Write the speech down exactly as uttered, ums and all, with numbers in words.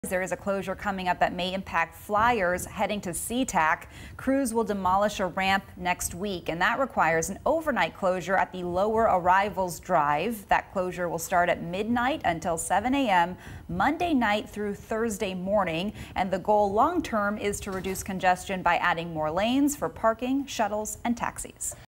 There is a closure coming up that may impact flyers heading to Sea-Tac. Crews will demolish a ramp next week, and that requires an overnight closure at the lower arrivals drive. That closure will start at midnight until seven A M Monday night through Thursday morning, and the goal long term is to reduce congestion by adding more lanes for parking, shuttles, and taxis.